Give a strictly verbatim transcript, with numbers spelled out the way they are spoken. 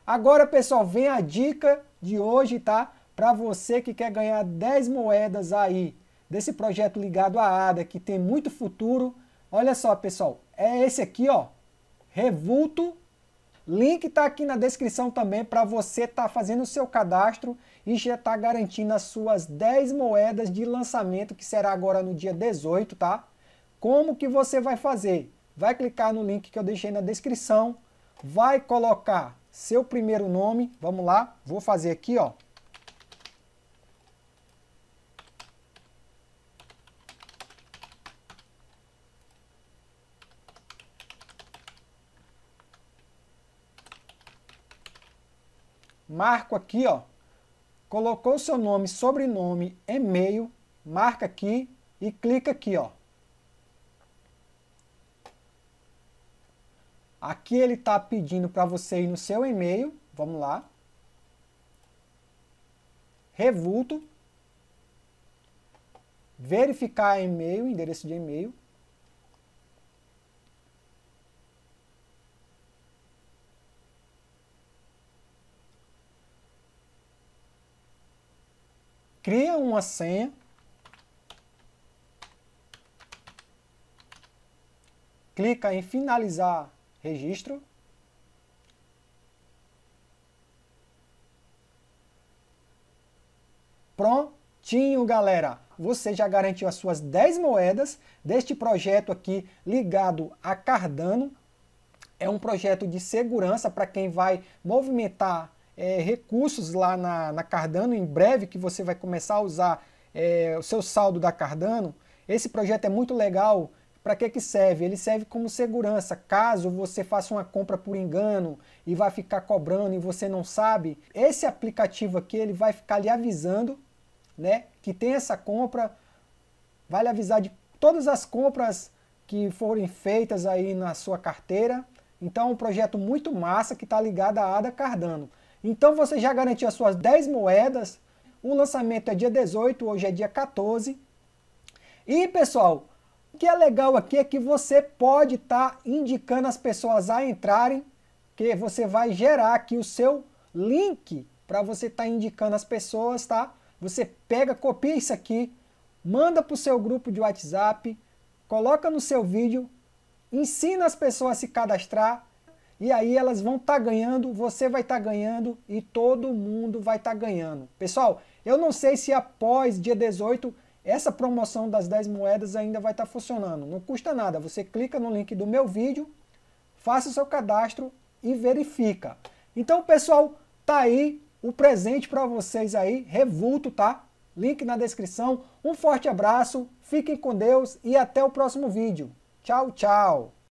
Agora, pessoal, vem a dica de hoje, tá? Para você que quer ganhar dez moedas aí desse projeto ligado à Ada, que tem muito futuro. Olha só, pessoal, é esse aqui, ó, Revulto. Link tá aqui na descrição também para você estar tá fazendo o seu cadastro e já tá garantindo as suas dez moedas de lançamento, que será agora no dia dezoito, tá? Como que você vai fazer? Vai clicar no link que eu deixei na descrição, vai colocar seu primeiro nome, vamos lá, vou fazer aqui, ó. Marco aqui, ó, colocou seu nome, sobrenome, e-mail, marca aqui e clica aqui, ó. Aqui ele está pedindo para você ir no seu e-mail, vamos lá. Revulto. Verificar e-mail, endereço de e-mail. Cria uma senha. Clica em finalizar registro. Prontinho, galera. Você já garantiu as suas dez moedas deste projeto aqui ligado a Cardano. É um projeto de segurança para quem vai movimentar é, recursos lá na, na Cardano. Em breve que você vai começar a usar é, o seu saldo da Cardano. Esse projeto é muito legal. Para que que serve? Ele serve como segurança. Caso você faça uma compra por engano e vai ficar cobrando e você não sabe, esse aplicativo aqui ele vai ficar lhe avisando, né, que tem essa compra, vai lhe avisar de todas as compras que forem feitas aí na sua carteira. Então é um projeto muito massa que está ligado à Ada Cardano. Então você já garantiu as suas dez moedas, o lançamento é dia dezoito, hoje é dia quatorze. E pessoal, o que é legal aqui é que você pode estar tá indicando as pessoas a entrarem, que você vai gerar aqui o seu link para você estar tá indicando as pessoas, tá? Você pega, copia isso aqui, manda para o seu grupo de WhatsApp, coloca no seu vídeo, ensina as pessoas a se cadastrar, e aí elas vão estar tá ganhando, você vai estar tá ganhando e todo mundo vai estar tá ganhando. Pessoal, eu não sei se após dia dezoito essa promoção das dez moedas ainda vai estar tá funcionando. Não custa nada, você clica no link do meu vídeo, faça o seu cadastro e verifica. Então, pessoal, tá aí o presente para vocês aí, Revulto, tá? Link na descrição. Um forte abraço, fiquem com Deus e até o próximo vídeo. Tchau, tchau!